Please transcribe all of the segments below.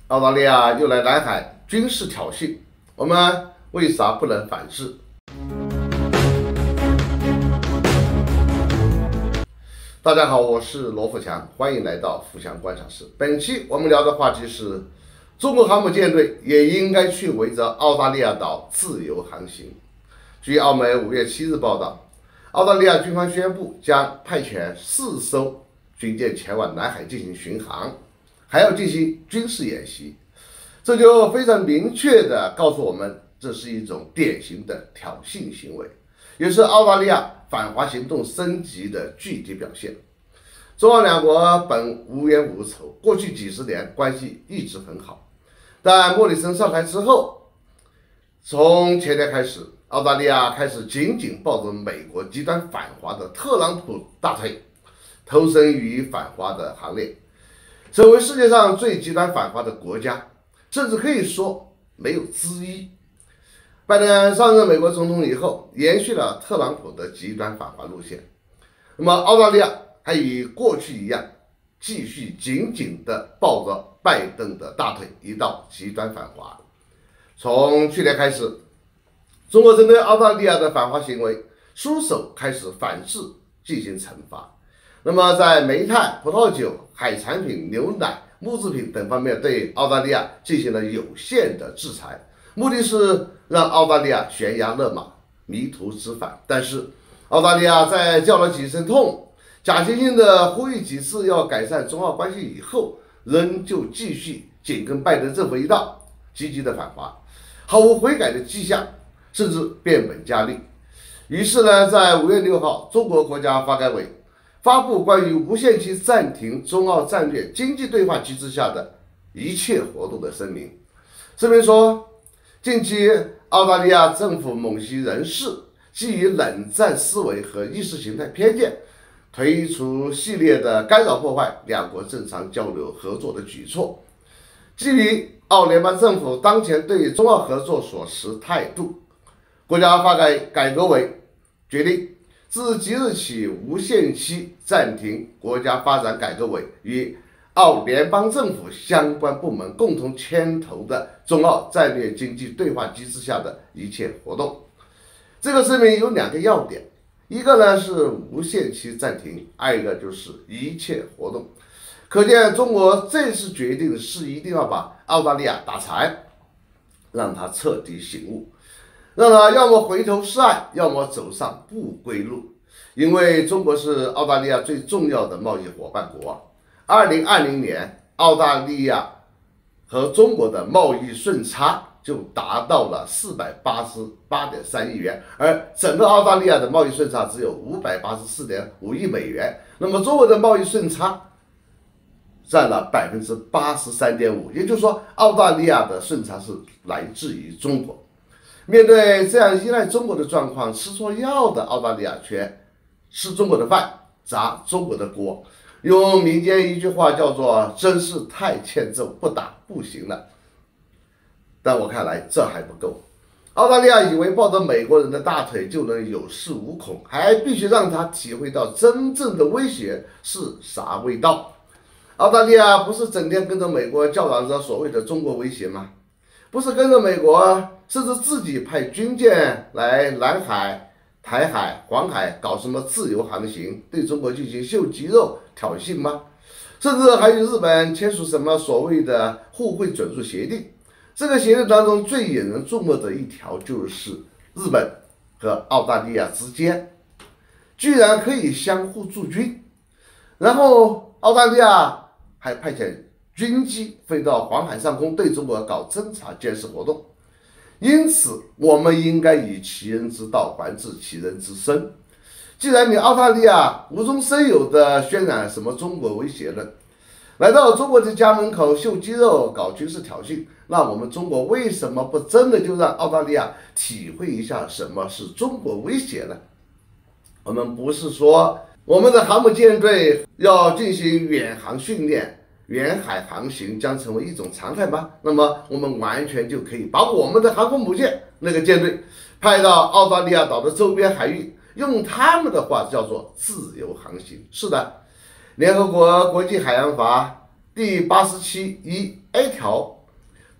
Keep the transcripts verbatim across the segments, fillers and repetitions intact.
澳大利亚又来南海军事挑衅，我们为啥不能反制？大家好，我是罗富强，欢迎来到富强观察室。本期我们聊的话题是：中国航母舰队也应该去围着澳大利亚岛自由航行。据澳媒五月七日报道，澳大利亚军方宣布将派遣四艘军舰前往南海进行巡航，还要进行军事演习。这就非常明确地告诉我们，这是一种典型的挑衅行为，也是澳大利亚反华行动升级的具体表现。中澳两国本无冤无仇，过去几十年关系一直很好。但莫里森上台之后，从前年开始，澳大利亚开始紧紧抱着美国极端反华的特朗普大腿，投身于反华的行列，成为世界上最极端反华的国家，甚至可以说没有之一。拜登上任美国总统以后，延续了特朗普的极端反华路线。那么澳大利亚还与过去一样，继续紧紧地抱着拜登的大腿，一道极端反华。从去年开始，中国针对澳大利亚的反华行为，出手开始反制进行惩罚。那么在煤炭、葡萄酒、海产品、牛奶、木制品等方面对澳大利亚进行了有限的制裁，目的是让澳大利亚悬崖勒马，迷途知返。但是澳大利亚在叫了几声痛，假惺惺的呼吁几次要改善中澳关系以后，仍旧继续紧跟拜登政府一道，积极的反华，毫无悔改的迹象，甚至变本加厉。于是呢，在五月六号，中国国家发改委发布关于无限期暂停中澳战略经济对话机制下的一切活动的声明。声明说，近期澳大利亚政府某些人士基于冷战思维和意识形态偏见，推出系列的干扰破坏两国正常交流合作的举措。基于澳联邦政府当前对中澳合作所持态度，国家发改改革委决定自即日起无限期暂停国家发展改革委与澳联邦政府相关部门共同牵头的中澳战略经济对话机制下的一切活动。这个声明有两个要点，一个呢是无限期暂停，二一个就是一切活动。可见中国这次决定是一定要把澳大利亚打残，让他彻底醒悟，让他要么回头是岸，要么走上不归路。因为中国是澳大利亚最重要的贸易伙伴国，二零二零年澳大利亚和中国的贸易顺差就达到了四百八十八点三亿元，而整个澳大利亚的贸易顺差只有五百八十四点五亿美元。那么中国的贸易顺差占了百分之八十三点五，也就是说，澳大利亚的顺差是来自于中国。面对这样依赖中国的状况，吃错药的澳大利亚却吃中国的饭，砸中国的锅。用民间一句话叫做“真是太欠揍，不打不行了”。但我看来这还不够，澳大利亚以为抱着美国人的大腿就能有恃无恐，还必须让他体会到真正的威胁是啥味道。澳大利亚不是整天跟着美国叫嚷着所谓的中国威胁吗？不是跟着美国，甚至自己派军舰来南海、台海、黄海搞什么自由航行，对中国进行秀肌肉挑衅吗？甚至还与日本签署什么所谓的互惠准入协定。这个协定当中最引人注目的一条就是日本和澳大利亚之间居然可以相互驻军，然后澳大利亚还派遣军机飞到黄海上空对中国搞侦察监视活动。因此我们应该以其人之道还治其人之身。既然你澳大利亚无中生有的渲染什么中国威胁论，来到中国的家门口秀肌肉搞军事挑衅，那我们中国为什么不真的就让澳大利亚体会一下什么是中国威胁呢？我们不是说我们的航母舰队要进行远航训练，远海航行将成为一种常态吗？那么我们完全就可以把我们的航空母舰那个舰队派到澳大利亚岛的周边海域，用他们的话叫做自由航行。是的，联合国国际海洋法第八十七一 A 条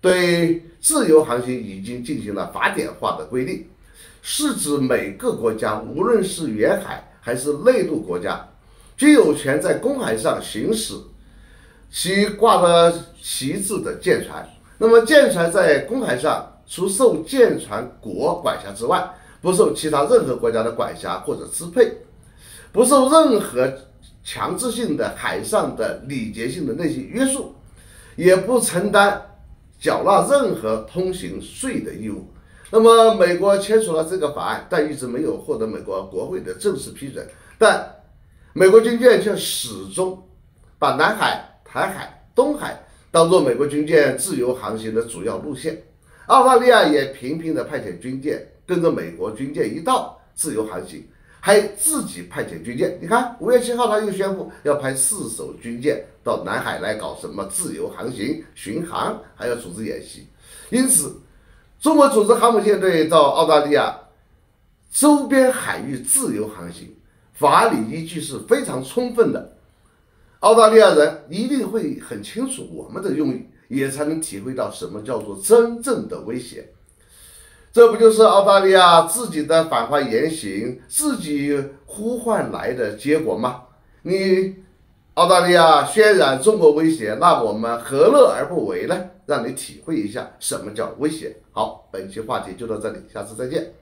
对自由航行已经进行了法典化的规定，是指每个国家无论是沿海还是内陆国家，均有权在公海上行驶其挂着旗帜的舰船。那么舰船在公海上除受舰船国管辖之外，不受其他任何国家的管辖或者支配，不受任何强制性的海上的礼节性的那些约束，也不承担缴纳任何通行税的义务。那么美国签署了这个法案，但一直没有获得美国国会的正式批准，但美国军舰却始终把南海、台海、东海当作美国军舰自由航行的主要路线。澳大利亚也频频的派遣军舰跟着美国军舰一道自由航行，还自己派遣军舰。你看五月七号他又宣布要派四艘军舰到南海来搞什么自由航行、巡航，还要组织演习。因此中国组织航母舰队到澳大利亚周边海域自由航行，法理依据是非常充分的。澳大利亚人一定会很清楚我们的用意，也才能体会到什么叫做真正的威胁。这不就是澳大利亚自己的反华言行自己呼唤来的结果吗？你澳大利亚渲染中国威胁，那我们何乐而不为呢？让你体会一下什么叫威胁。好，本期话题就到这里，下次再见。